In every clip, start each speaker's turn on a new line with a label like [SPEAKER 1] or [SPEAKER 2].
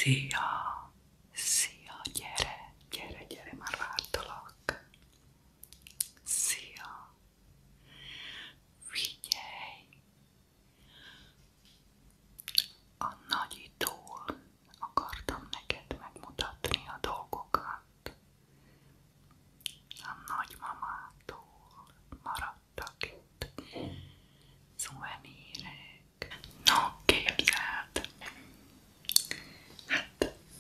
[SPEAKER 1] Szia! Szia! Gyere! Gyere, gyere, már vártalak! Szia! Figyelj! A nagyitól akartam neked megmutatni a dolgokat. A nagymamától maradtak itt szuvenírek. No, képzeld! Hát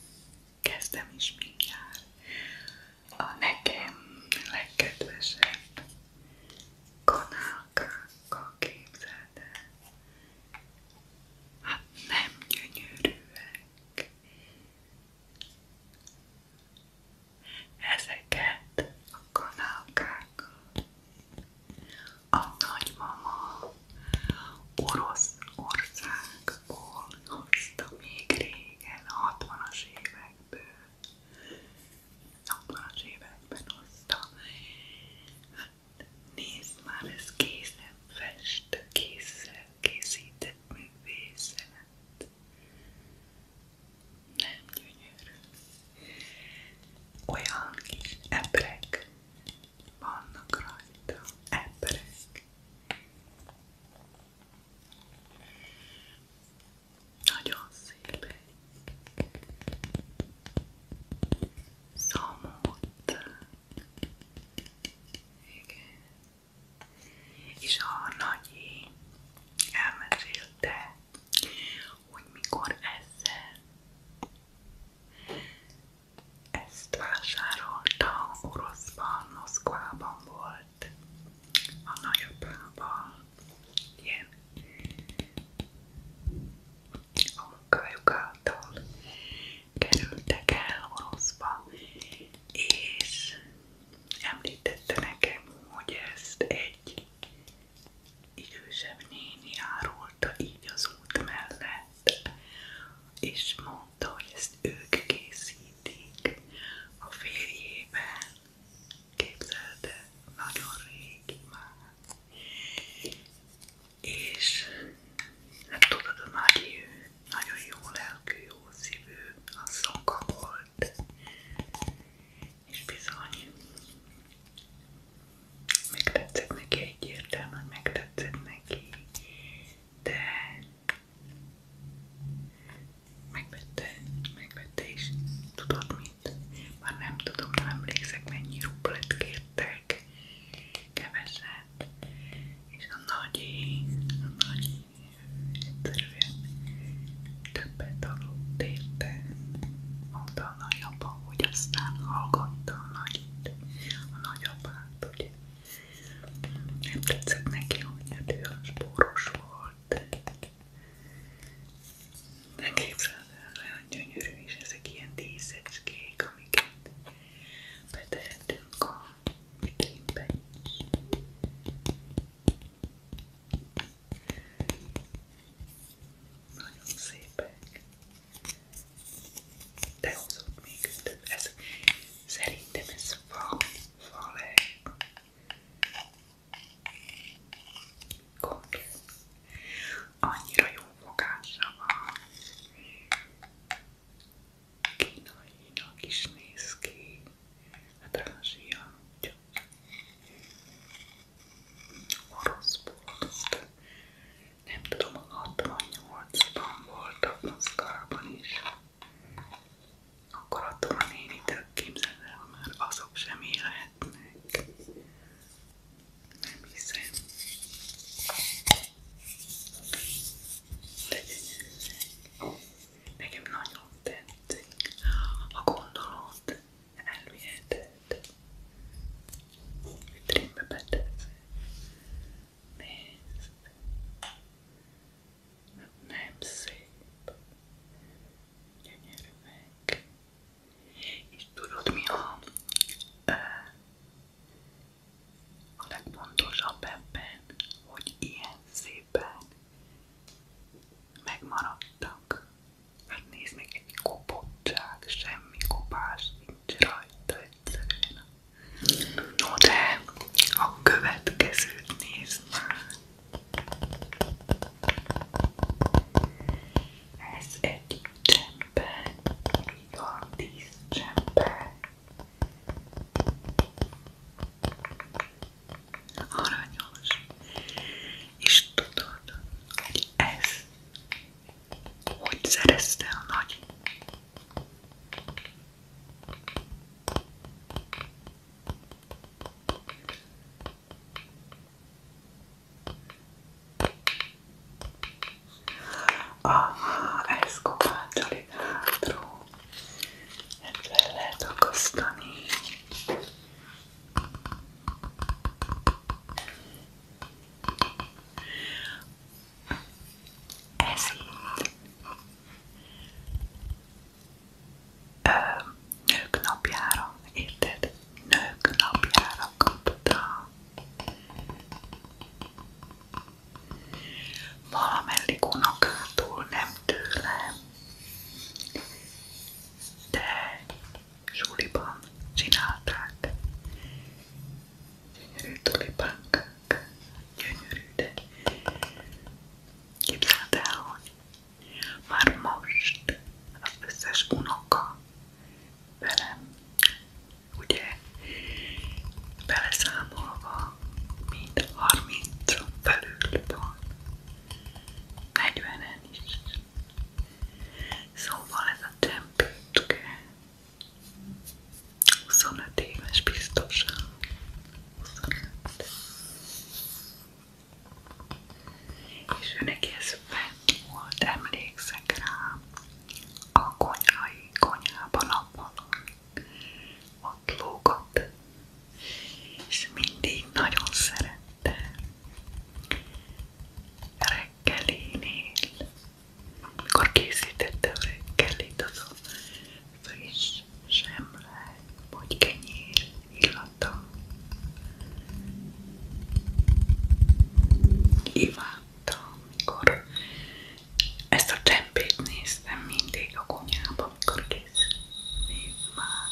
[SPEAKER 1] imádtam, amikor ezt a csempét néztem mindig a konyhában, amikor készült. Nézd már!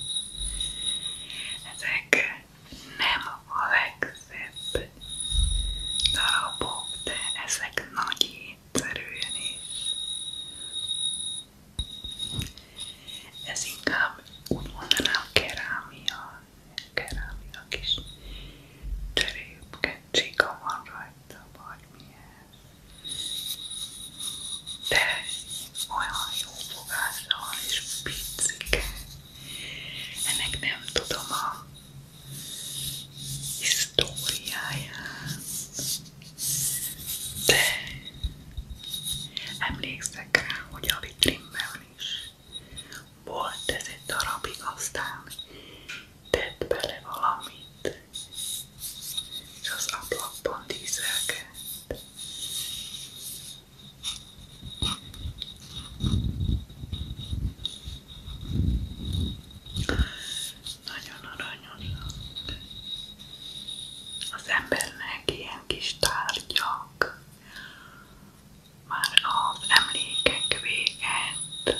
[SPEAKER 1] Ezek nem a legszebb darabok, de ezek nagy étszerűen is. Ez inkább úgy mondanám kerámia kis cserépke, csika van rajta, vagy milyen. De olyan jó fogása van és picike. Ennek nem tudom a hisztóriáját, de emlékszek rá, hogy a vitrínben is volt ez egy darabig, aztán tett bele valamit, és az ablakban dízelgett. Nagyon aranyosak. Az embernek ilyen kis tárgyak már az emlékek véget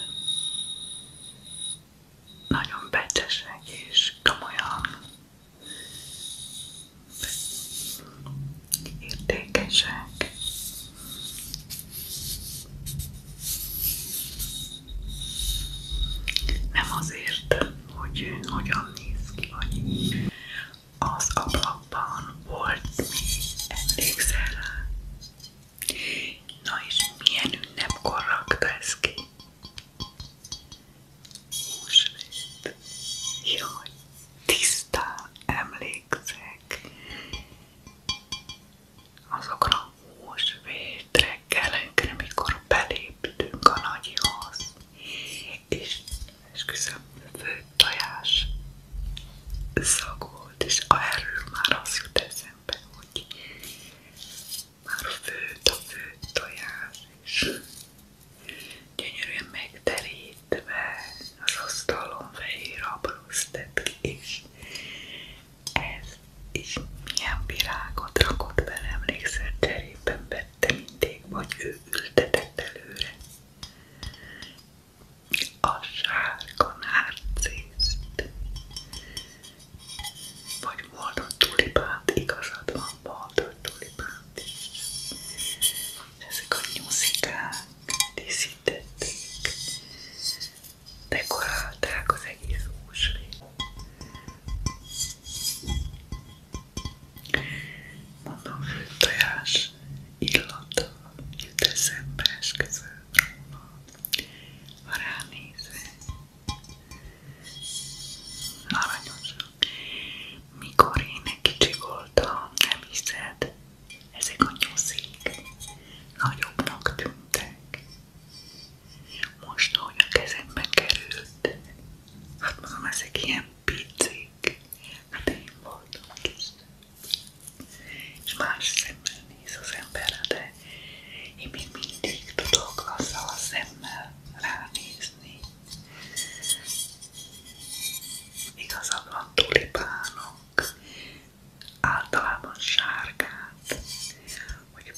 [SPEAKER 1] nagyon becsesek és komolyan értékesek. Nem azért, hogy hogyan néz ki, vagy az ablakban volt mi, emlékszel rá? Na és milyen ünnepkor rakta ez ki? Húsvét. Jaj, tisztán emlékszek azokra a húsvét reggelekre, mikor beléptünk a nagyhoz, és esküszöm, főtt tojás szag volt, és erről már az jut eszembe, hogy már főtt a főtt tojás, és gyönyörűen megterítve az asztalon fehér abrusztet, és ez is milyen virágot rakott bele, emlékszel, cserében vette mindig, vagy ő ültetett előre a sárga nárciszt, vagy volt a tulipánt, igazad van, volt a tulipánt is. Ezek a nyuszikák díszítették, dekorálták az egész húsvét. Mondom, főtt tojás illata jut eszembe, esküszöm róla, ha ránézek. Aranyosak. Mikor én kicsi voltam, nem hiszed, ezek a nyuszik nagyobbnak tűntek. Most, ahogy a kezembe került, hát mondom, ezek ilyen picik. Hát én voltam kis. És más szemmel néz az emberre, de én még mindig tudok azzal a szemmel ránézni. Igazad van, tulipánok, általában sárgát, vagy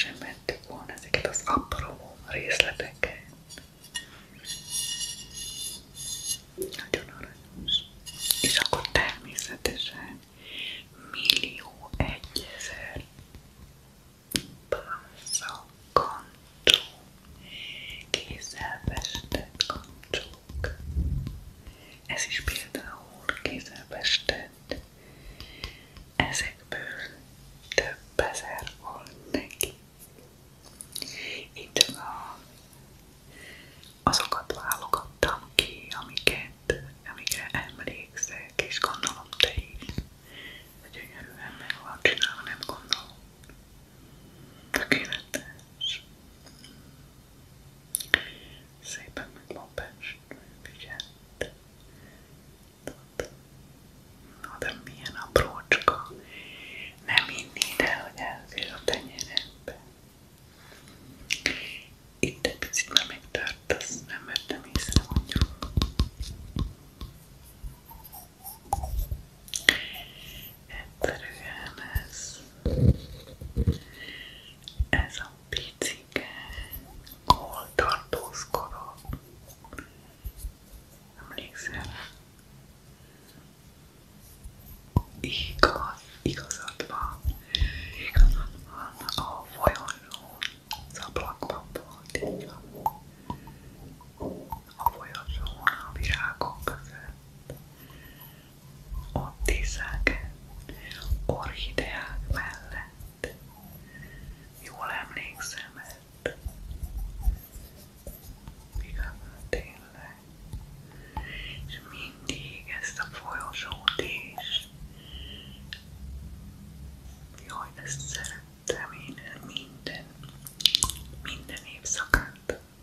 [SPEAKER 1] sem vettük volna ezeket az apró részleteket. Nagyon aranyos. És akkor természetesen millió egyezer pásza, kancsó, kézzel festett kancsók. Ez is például kézzel festett. Ezekből több ezer volt neki. Itt azokat válogattam ki, amikre emlékszek, és gondolom te is. Gyönyörűen meg van csinálva, nem gondolom. Tökéletes. Szépen meg van festve, figyeld. Na de milyen aprócska. Nem hinni, de hogy elfér a tenyerembe. Itt egy picit már megtört, azt nem vettem észre, mondjuk. Egyszerűen ez a picike, hol tartózkodott. Emlékszel? Igazad van. A folyosón, az ablakban volt, így van. A folyosón, a virágok között. Ott iszák, orchideák mellett. Jól emlékszem, mert igazán tényleg. És mindig ezt a folyosót is. Jaj, ezt szerettem én minden évszakát.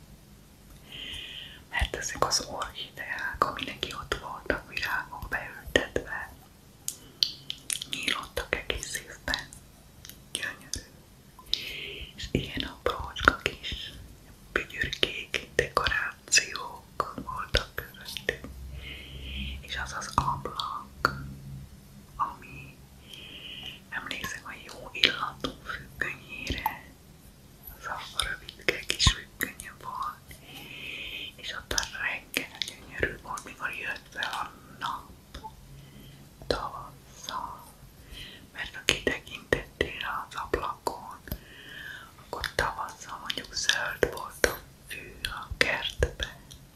[SPEAKER 1] Mert ezek az orchideák, ami neki ott voltak virágok beültetve, nyílottak egész évben. Gyönyörű. És ilyen aprócska kis bügyürkék, dekorációk voltak közöttük. És az az ablak, ami emlékszem a jó illatú függönyére, az a rövidke kis függönye volt, és ott a reggel gyönyörű volt, mikor jött fel a nap tavasszal, mert ha kitekintettél az ablakon, akkor tavasszal mondjuk zöld volt a fű a kertben,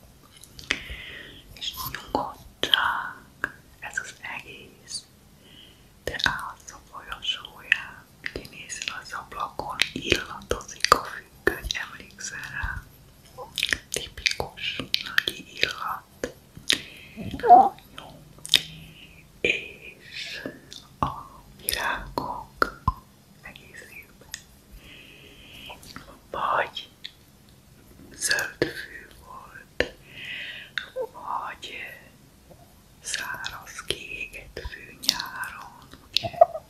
[SPEAKER 1] és nyugodtság, ez az egész. Te állsz a folyosóján, kinézel az ablakon, illatozik a függöny, emlékszel rá? Tipikus nagy illat. Jó. És a virágok egész évben. Vagy zöld fű volt, vagy száraz kiégett fű nyáron, ugye?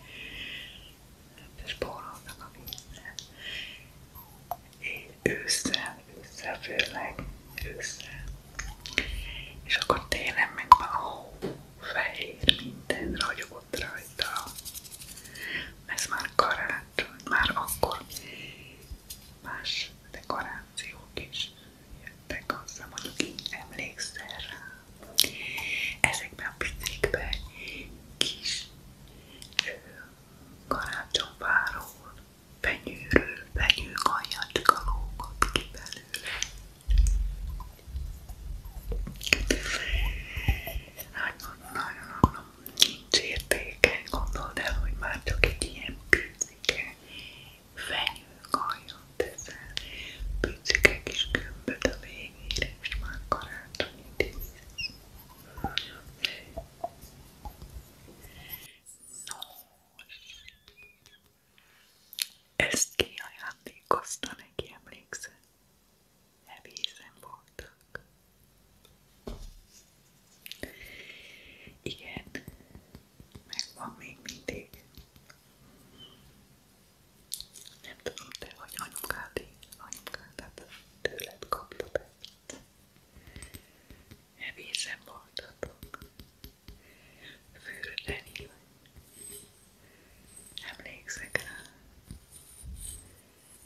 [SPEAKER 1] Spóroltak a vízre. Ősszel főleg, ősszel. És akkor télen meg fehér minden ragyogott rajta. Ez már karácsony, már akkor más dekorációk is jöttek hozzá, mondjuk így emlékszel rá. Ezekben a picikben kis karácsonyfáról, fenyőről, fenyőkajacska lógott ki belőle. Nagyon nincs értéke, gondold el, hogy már csak egy ilyen picike fenyőkajat teszel.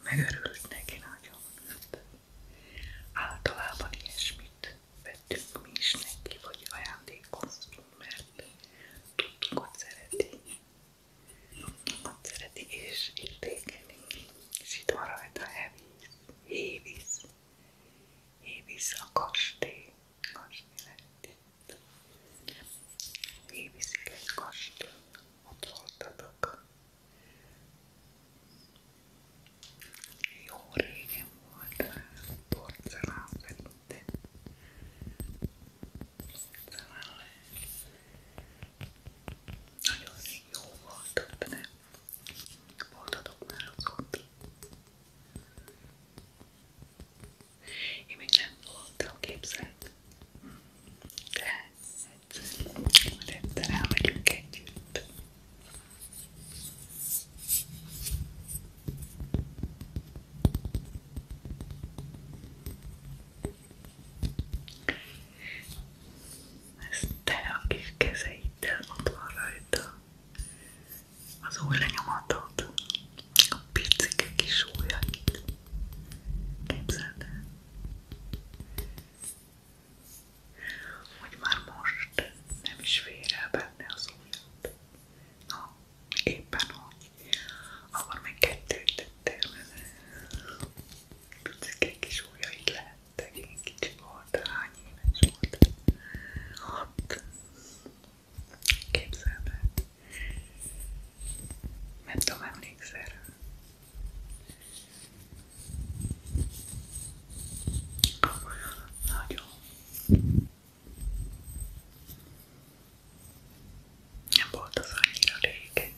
[SPEAKER 1] Megörült neki nagyon. Általában ilyesmit vettünk mi is neki, vagy ajándékoztunk, mert tudtuk, hogy szereti és értékeli. És itt van rajta Hévíz a kastély lehet itt. Hévízik egy kastély, ott voltatok. Jó régen volt porcelán szerintem. Nagyon rég jó volt ott, nem? Voltatok már az ott? Én még nem voltam, képzeld. De egyszer elmegyünk együtt. Ezt te a kis kezeiddel ott van rajta. Az új lenyomatod. A picike kis ujjaid. Képzeld el. Hogy már most nem is fér el benne az ujjad. Na, éppen hogy. Akkor még kettőt tettél vele. Picike kis ujjaid lehettek. Én kicsi volt, hány éves volt? 6. Képzeld el. Nem tudom, emlékszel rá. Nagyon. Nem volt az annyira régen.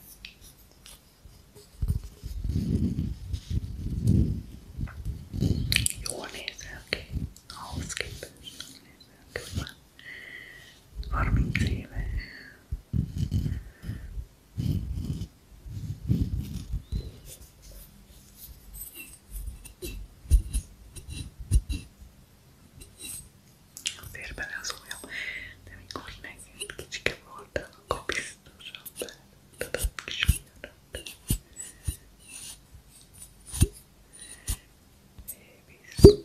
[SPEAKER 1] Jól nézel ki. Ahhoz képest jól nézel ki, hogy már 30 éve. Fér bele az ujjam, de mikor megint kicsike voltál, akkor biztosan beletudod a kis ujjadat. Hévíz.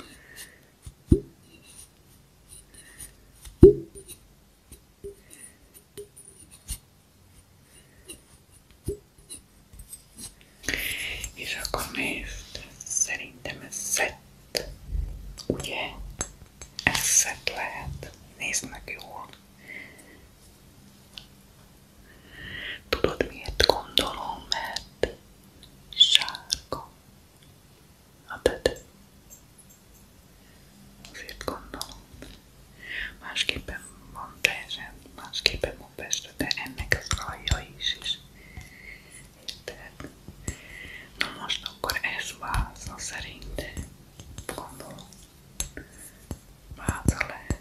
[SPEAKER 1] És akkor nézd, szerintem ez szett, ugye? Ez szett lehet. Nézd meg jól. Tudod miért gondolom, mert sárga a tede. Azért gondolom. Másképpen van teljesen, másképpen van persze, de ennek az alja is. Érted? Na most akkor ez váza szerint. Gondolom. Váza lehet.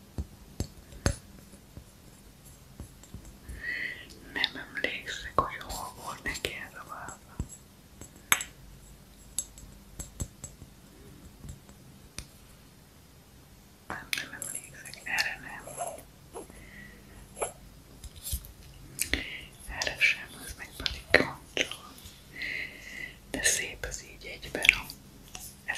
[SPEAKER 1] Nem emlékszek, hogy hol volt neki ez a váza. Nem emlékszek, erre nem. Erre sem, az meg pedig kancsol. De szép az így egyben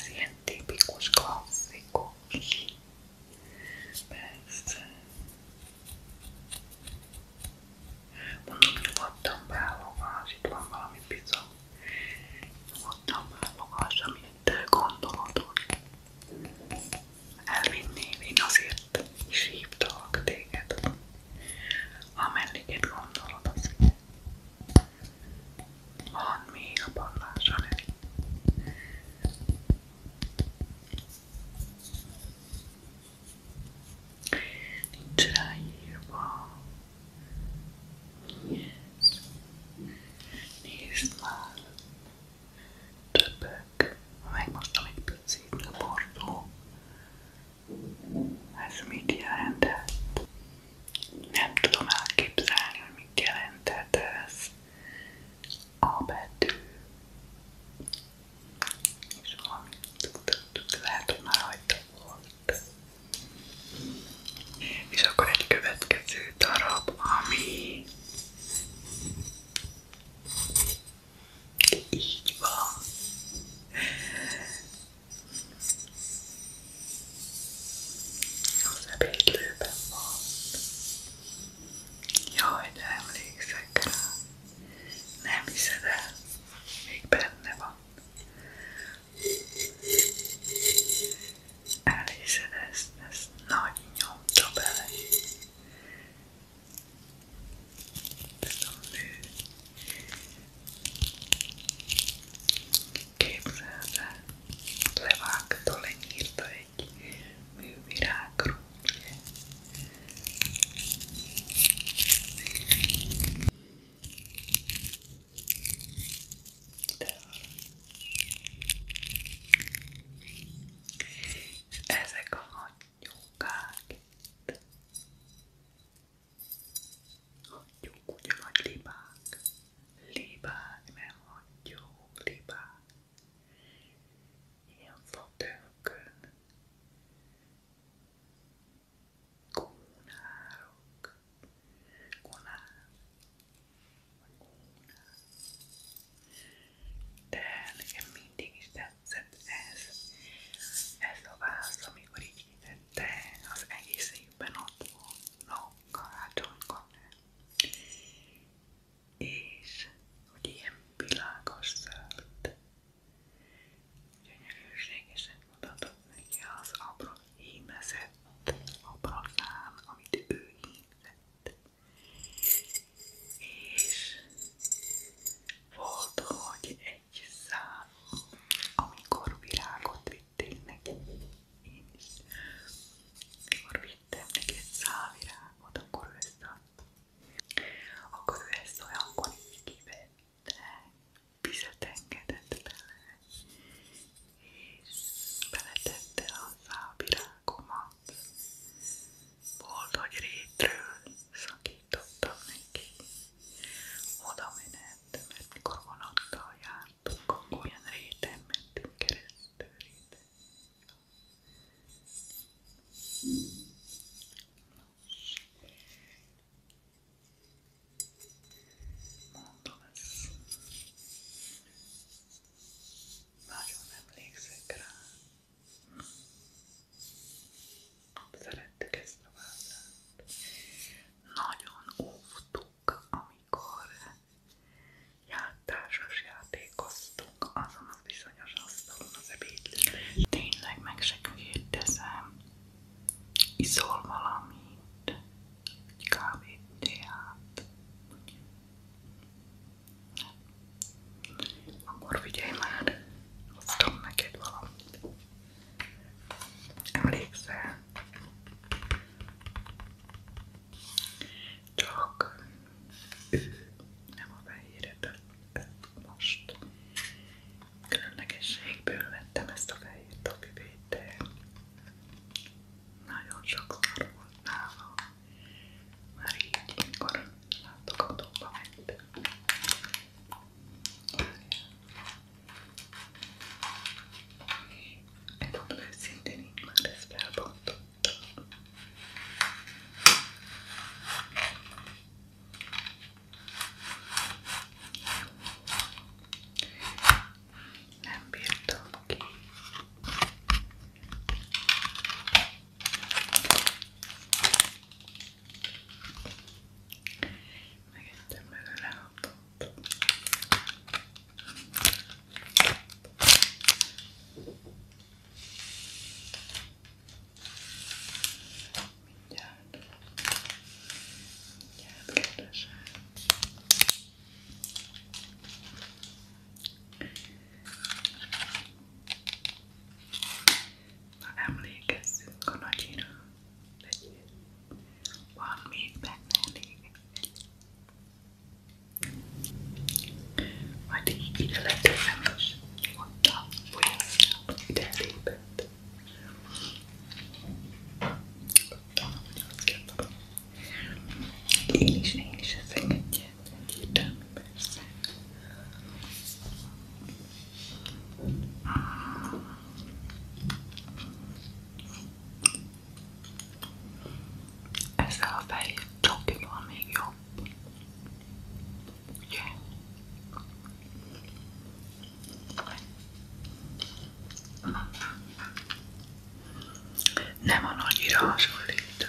[SPEAKER 1] Nem a nagyira hasonlít.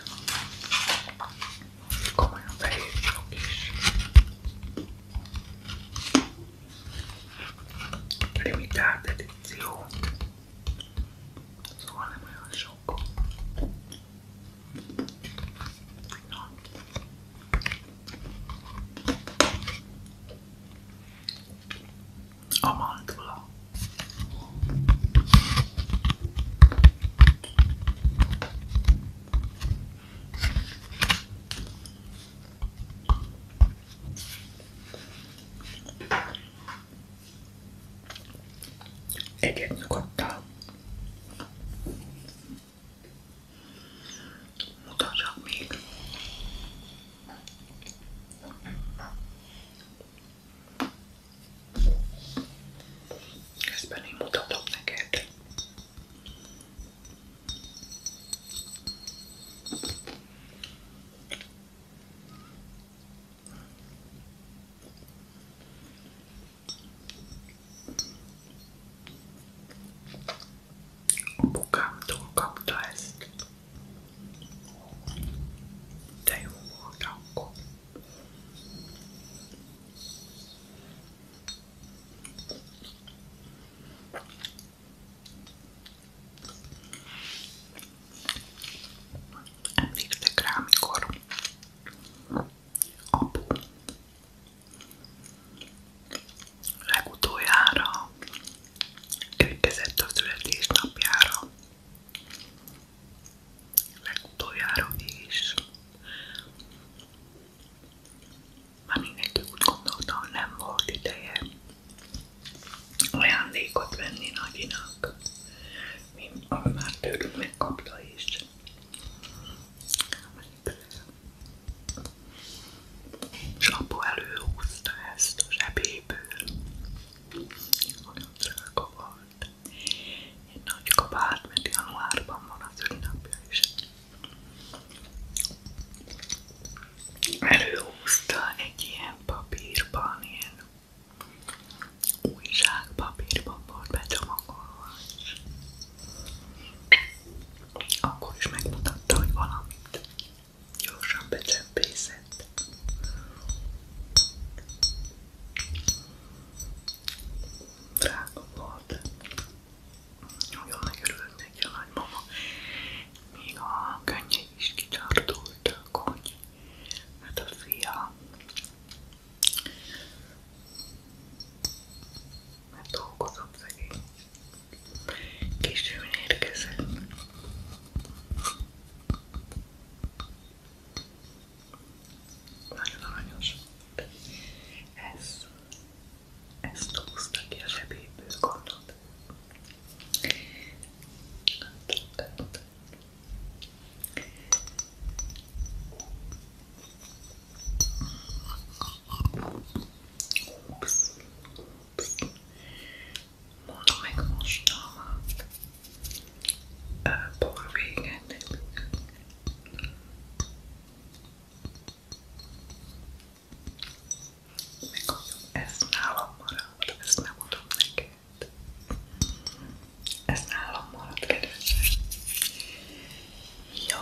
[SPEAKER 1] Komolyan beírjuk is. Limitált edíció. Szóval nem olyan sok. A mandula. Egyet nyugodtan. Mutassak még. Közben én mutatok neked. Apukámtól kapta ezt. De jó volt akkor. Emlékszek rá, mikor apu legutoljára érkezett a születésnapjára. Legutoljára is. Már mindenki úgy gondolta, hogy nem volt ideje ajándékot venni nagyinak, ami már tőlük megkapta is. És apu előhúzta ezt a zsebéből. Olyan drága volt. Egy nagy kabát, mert januárban van a szülinapja is. Előhúzta egy ilyen papírban, ilyen újságpapírban volt becsomagolva. Akkor is megmutatta, hogy valamit gyorsan becsempészett. Drága volt. Nagyon megörült neki a nagymama. Még a könnyei is kicsardultak, hogy hát a fia mert dolgozott szegény. Későn érkezett. Nagyon aranyos volt. Ezt húzta ki a zsebéből, gondolt. Ups. Mondom meg most a por véget. Megkapom, ez nálam marad, ezt nem adom neked. Ez nálam marad, kedvesem. Jó.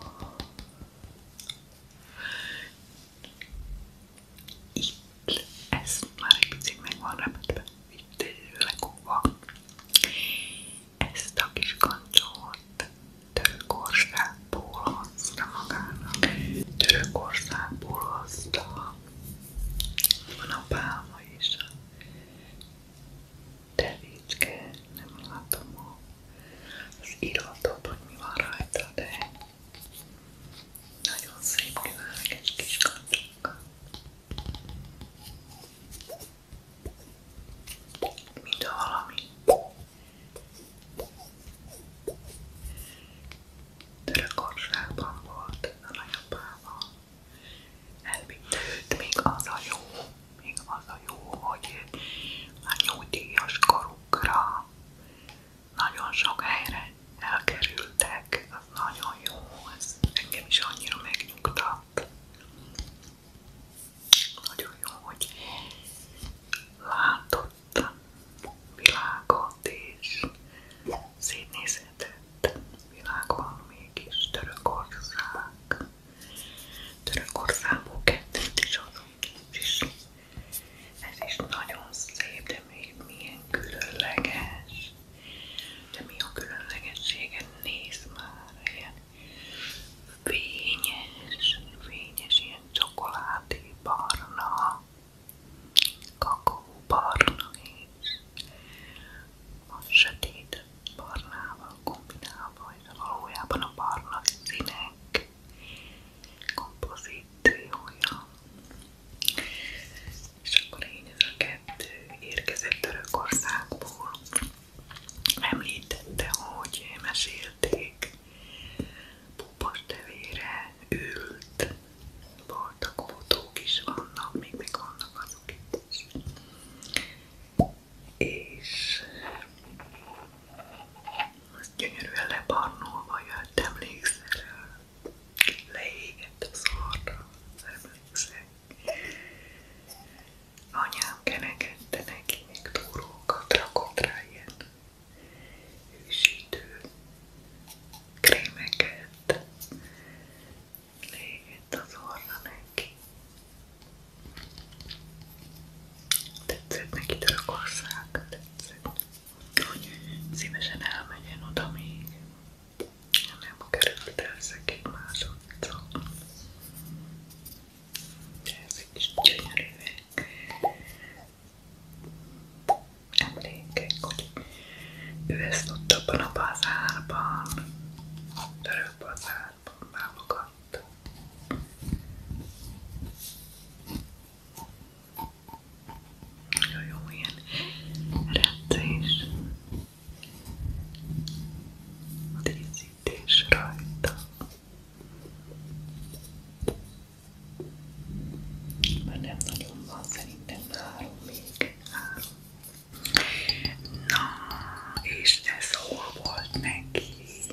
[SPEAKER 1] Itt, ez már egy picit meg van repedve. Itt lekúva. Ezt a kis kancsót Törökországból hozta magának. Törökországból hozta. Van a pálma is. Tevécske, nem látom az iratot, hogy mi van rajta, de nagyon szép egy kis kancsókkal. Mind a valami. Törökországban volt a nagyapával. Elvitte őt, még az a jó, hogy a nyugdíjas korukra nagyon sok helyre elkerültek. Az nagyon jó, ez engem is annyira megnyugtat. Nagyon jó, hogy látott világot és abban a bazárban, törőbazárban válogattam. Nagyon jó ilyen rendszerés díszítés rajta. Már nem nagyon van, szerintem három még. Na, és ez hol volt neki?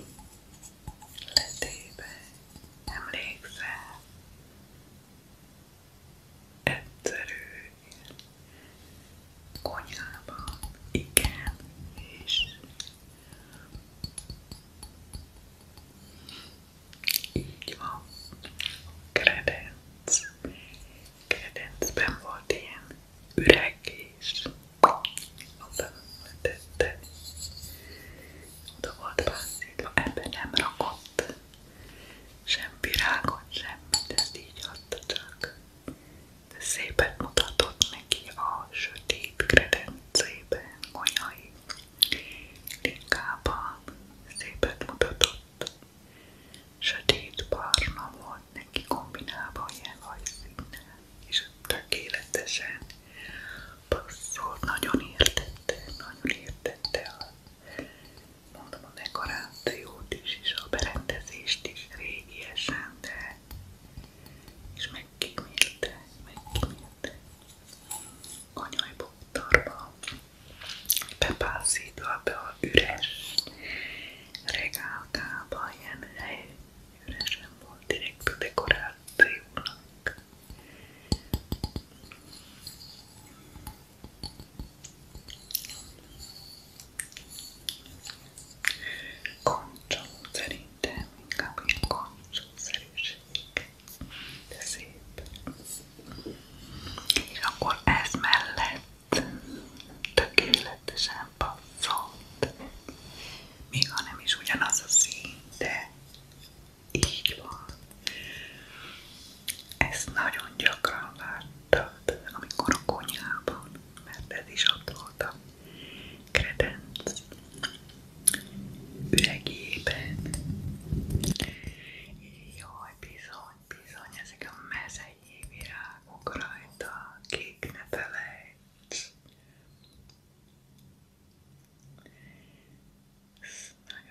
[SPEAKER 1] Letébe. Emlékszel? Egyszerű konyhában. Igen. És így van. Kredenc. Kredencben volt ilyen üreg és oda tette. Oda volt pászítva, ebben nem rakott sem virágot, semmit, ezt így adta csak. De szépet mutatott neki a sötét kredencében, konyhai linkában. Szépet mutatott. Sötét barna volt neki kombinálva ilyen hajszínnel, és tökéletesen passzolt, nagyon értette mondom a dekorációt is, és a berendezést is régiesen, de és megkímélte konyhajboktorba, bepászítva be a üres regálkába, ilyen hely üresen volt direkt a dekorációnak. Koncsó szerintem, inkább ilyen koncsószerűség, de szép. És akkor ez mellett tökéletesen passzolt. Még ha nem is ugyanaz a szín, de így van. Ezt nagyon gyakran láttad, amikor a konyhában, mert ez is ott volt a kredenc üregében. Jaj, bizony, ezek a mezei virágok rajta, kék ne felejts.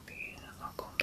[SPEAKER 1] Oké, akkor